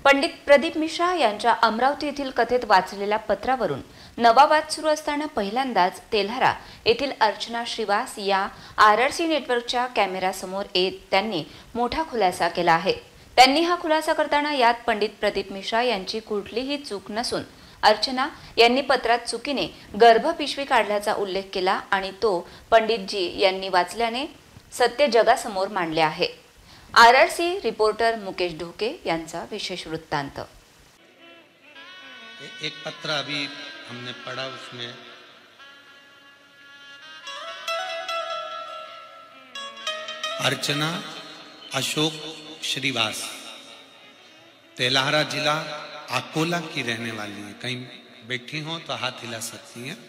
पंडित प्रदीप मिश्रा यांच्या अमरावती येथील कथेत वाचलेल्या पत्रावरून नवा वाद सुरू असताना पहिल्यांदाच तेल्हारा येथील अर्चना श्रीवास या RRC नेटवर्कच्या कॅमेऱ्यासमोर येत त्यांनी मोठा खुलासा केला आहे। त्यांनी हा खुलासा करताना यात पंडित प्रदीप मिश्रा यांची कुठलीही चूक नसून अर्चना यांनी पत्रात चुकीने गर्भपिशवी काढल्याचा उल्लेख केला आणि तो पंडितजी यांनी वाचल्याने सत्य जगासमोर मांडले आहे। RRC रिपोर्टर मुकेश ढोके यांचा विशेष वृत्तांत। एक पत्र अभी हमने पढ़ा, उसमें अर्चना अशोक श्रीवास तेल्हारा जिला अकोला की रहने वाली है। कहीं बैठी हो तो हाथ हिला सकती हैं।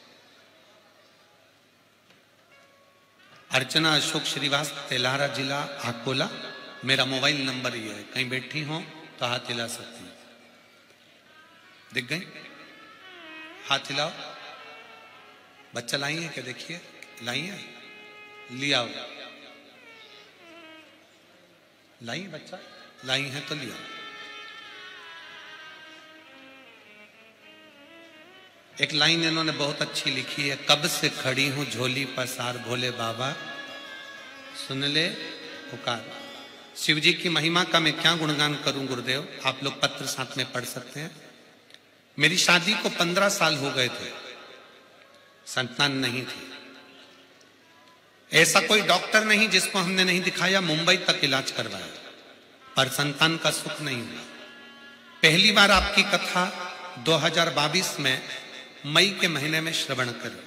अर्चना अशोक श्रीवास तेल्हारा जिला अकोला, मेरा मोबाइल नंबर ये है। कहीं बैठी हो तो हाथ हिला सकती हैं। दिख गई? हाथ हिलाओ। बच्चा लाई है क्या? देखिए लाई है, लिया लाई है बच्चा, लाई है तो लिया। एक लाइन इन्होंने बहुत अच्छी लिखी है, कब से खड़ी हूं झोली पसार भोले बाबा सुन ले पुकार। शिव जी की महिमा का मैं क्या गुणगान करूं गुरुदेव, आप लोग पत्र साथ में पढ़ सकते हैं। मेरी शादी को 15 साल हो गए थे, संतान नहीं थी। ऐसा कोई डॉक्टर नहीं जिसको हमने नहीं दिखाया, मुंबई तक इलाज करवाया, पर संतान का सुख नहीं हुआ। पहली बार आपकी कथा 2022 में मई के महीने में श्रवण करें।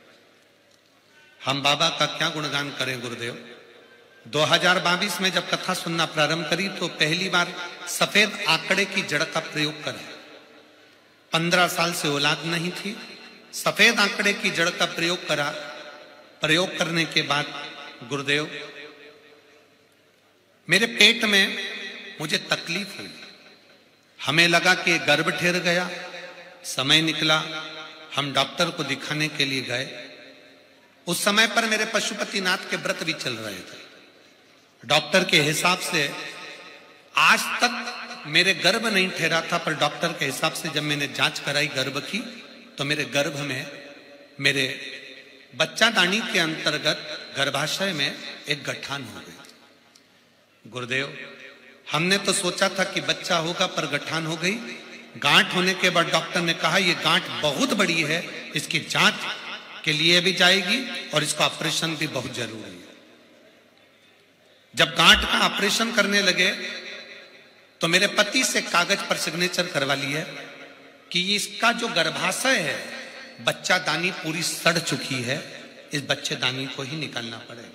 हम बाबा का क्या गुणगान करें गुरुदेव। 2022 में जब कथा सुनना प्रारंभ करी तो पहली बार सफेद आंकड़े की जड़ का प्रयोग करा। 15 साल से औलाद नहीं थी, सफेद आंकड़े की जड़ का प्रयोग करा। प्रयोग करने के बाद गुरुदेव मेरे पेट में मुझे तकलीफ हुई। हमें लगा कि गर्भ ठहर गया। समय निकला, हम डॉक्टर को दिखाने के लिए गए। उस समय पर मेरे पशुपतिनाथ के व्रत भी चल रहे थे। डॉक्टर के हिसाब से आज तक मेरे गर्भ नहीं ठहरा था, पर डॉक्टर के हिसाब से जब मैंने जांच कराई गर्भ की तो मेरे गर्भ में, मेरे बच्चादानी के अंतर्गत गर्भाशय में एक गठान हो गई। गुरुदेव हमने तो सोचा था कि बच्चा होगा, पर गठान हो गई। गांठ होने के बाद डॉक्टर ने कहा ये गांठ बहुत बड़ी है, इसकी जांच के लिए भी जाएगी और इसका ऑपरेशन भी बहुत जरूरी है। जब गांठ का ऑपरेशन करने लगे तो मेरे पति से कागज पर सिग्नेचर करवा लिया कि इसका जो गर्भाशय है, बच्चादानी पूरी सड़ चुकी है, इस बच्चेदानी को ही निकालना पड़ेगा।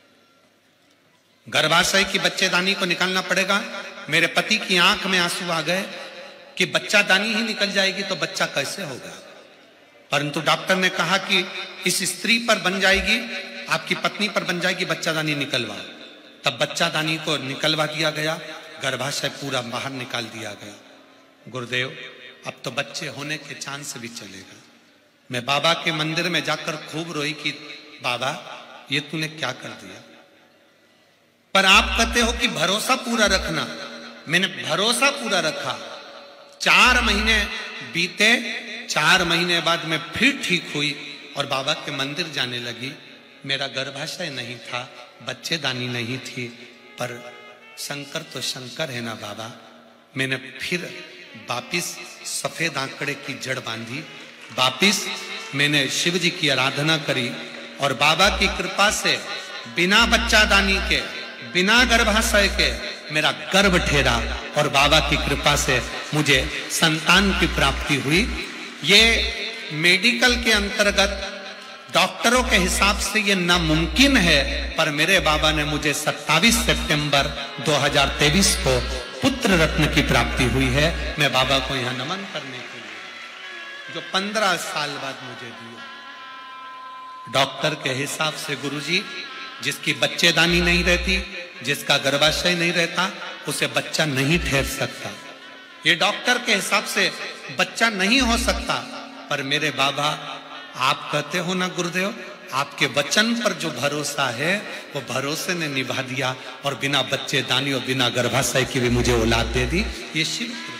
गर्भाशय की बच्चेदानी को निकालना पड़ेगा। मेरे पति की आंख में आंसू आ गए कि बच्चादानी ही निकल जाएगी तो बच्चा कैसे होगा। परंतु डॉक्टर ने कहा कि इस स्त्री पर बन जाएगी, आपकी पत्नी पर बन जाएगी, बच्चादानी निकलवा। तब बच्चादानी को निकलवा दिया गया, गर्भाशय पूरा बाहर निकाल दिया गया। गुरुदेव अब तो बच्चे होने के चांस भी चलेगा। मैं बाबा के मंदिर में जाकर खूब रोई कि बाबा ये तूने क्या कर दिया। पर आप कहते हो कि भरोसा पूरा रखना। मैंने भरोसा पूरा रखा। 4 महीने बीते, 4 महीने बाद मैं फिर ठीक हुई और बाबा के मंदिर जाने लगी। मेरा गर्भाशय नहीं था, बच्चेदानी नहीं थी, पर शंकर तो शंकर है ना बाबा। मैंने फिर वापिस सफेद आंकड़े की जड़ बांधी, वापिस मैंने शिव जी की आराधना करी और बाबा की कृपा से बिना बच्चादानी के, बिना गर्भाशय के मेरा गर्भ ठहरा और बाबा की कृपा से मुझे संतान की प्राप्ति हुई। ये मेडिकल के अंतर्गत डॉक्टरों के हिसाब से ये नामुमकिन है, पर मेरे बाबा ने मुझे 27 सितंबर 2023 को पुत्र रत्न की प्राप्ति हुई है। मैं बाबा को यहां नमन करने के लिए, जो 15 साल बाद मुझे दिया। डॉक्टर के हिसाब से गुरुजी, जिसकी बच्चेदानी नहीं रहती, जिसका गर्भाशय नहीं रहता, उसे बच्चा नहीं ठहर सकता। ये डॉक्टर के हिसाब से बच्चा नहीं हो सकता, पर मेरे बाबा आप कहते हो ना गुरुदेव, आपके वचन पर जो भरोसा है वो भरोसे ने निभा दिया और बिना बच्चे दानी और बिना गर्भाशय की भी मुझे औलाद दे दी। ये शिव कृपा,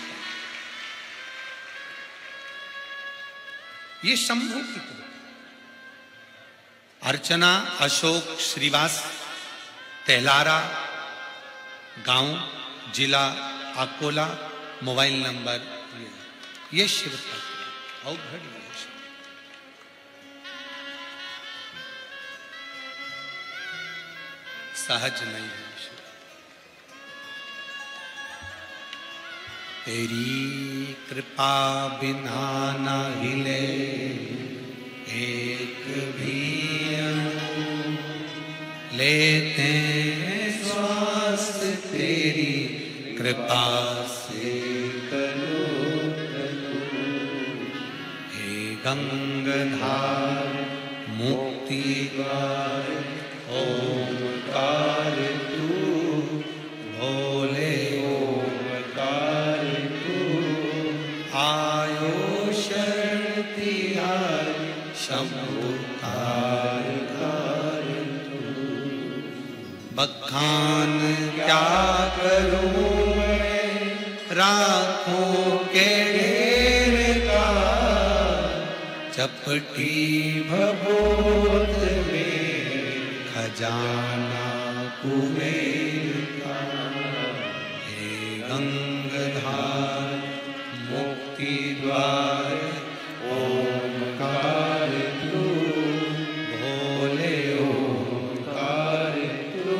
ये शंभू की कृपा। अर्चना अशोक श्रीवास, तेलारा, गांव जिला अकोला, मोबाइल नंबर, ये शिव का अवघड़ सहज नहीं है। तेरी कृपा बिना न हिले एक भी अणु, लेते श्वास तेरी कृपा से करो करो। हे गंगाधार मुक्ति द्वार ओमकार तू, भोले ओमकार तू, आयो शरण तिहारी शंभु कार कार तू। बखान क्या करूं मैं राखों के ढेर का, चपटी भभूत में खजाना कुबेर का। हे गंगाधार मुक्ति द्वार ओमकार तू, भोले ओमकार तू,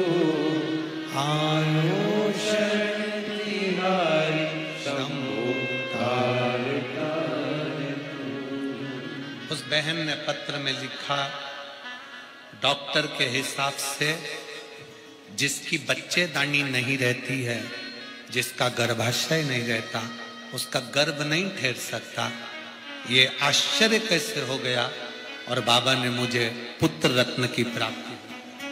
आयो शरण तिहारी शंभु कार कार तू। उस बहन ने पत्र में लिखा, डॉक्टर के हिसाब से जिसकी बच्चेदानी नहीं रहती है, जिसका गर्भाशय नहीं रहता, उसका गर्भ नहीं ठहर सकता। ये आश्चर्य कैसे हो गया? और बाबा ने मुझे पुत्र रत्न की प्राप्ति दी।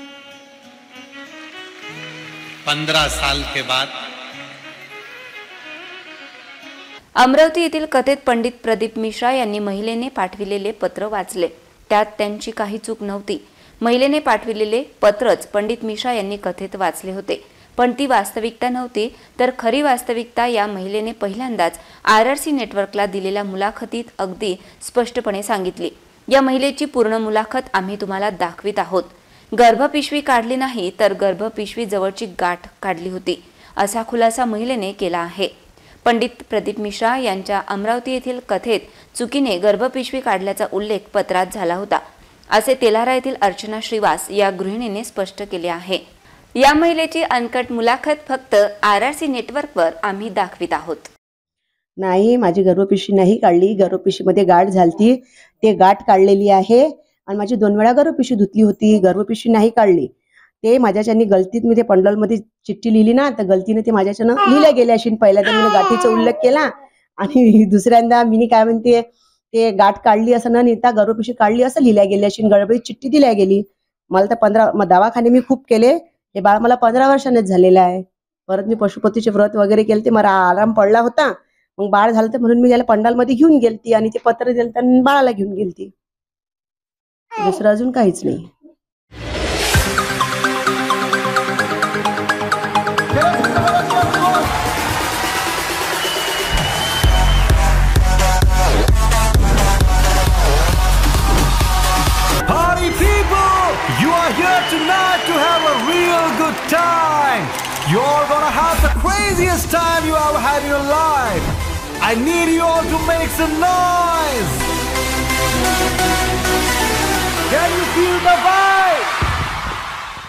15 साल के बाद अमरावती येथील कथेत पंडित प्रदीप मिश्रा यांनी महिलेने पाठविलेले पत्र वाचले। त्यात त्यांची काही चूक नव्हती। महिलेने पाठविलेले पत्रच पंडित मिश्रा यांनी कथेत वाचले होते, पण ती वास्तविकता नव्हती, तर खरी वास्तविकता या महिलेने पहिल्यांदाच आरआरसी नेटवर्कला दिलेल्या मुलाखतीत अगदी स्पष्टपणे सांगितली। या महिलेची पूर्ण मुलाखत आम्ही तुम्हाला दाखवित आहोत। गर्भपिशवी काढली नाही, तर गर्भपिशवी जवळची गाठ काढली होती, असा खुलासा महिलेने केला आहे। पंडित प्रदीप मिश्रा यांच्या अमरावती येथील कथेत चुकीने गर्भपिशवी काढल्याचा उल्लेख पत्रात झाला होता, असे तेलारा येथील अर्चना श्रीवास या गृहिणीने स्पष्ट केले आहे। या महिलेची अनकट मुलाखत फक्त आरआरसी नेटवर्कवर आम्ही दाखवित आहोत। नाही, माझी गर्भपिशवी नाही काढली, गर्भपिशवीमध्ये गाठ झालती, ते गाठ काढलेली आहे आणि माझी 2 वेळा गर्भपिशवी धुतली होती, गर्भपिशवी नाही काढली। ते माझ्याच्यानी गलतीत मी ते पंडलमध्ये चिठ्ठी लिहिली ना, तर गलतीने ते माझ्याच्यानं लिहिल्या गेल्या अशी। पहिल्यांदा मी गाठीचा उल्लेख केला आणि दुसऱ्यांदा मी काय म्हणते ते गाठ काढली असं न नेता गर्भपिशवी काढली असं लिहिल्या गेल्या अशी, गडबडीत चिठ्ठी दिल्या गेली। मला तर 15 दवाखाने मी खूप केले, हे बाळ मला 15 वर्षांनीच झालेलं आहे। परत मी पशुपतीचे व्रत वगैरे केले, ते मला आराम पडला होता, मग बाळ झालं तर म्हणून मी त्याला पंडालमध्ये घेऊन गेलती आणि ते पत्र दिलं तर बाळाला घेऊन गेलती, दुसरं अजून काहीच नाही। Here tonight to have a real good time. You're gonna have the craziest time you ever had in your life. I need you all to make some noise.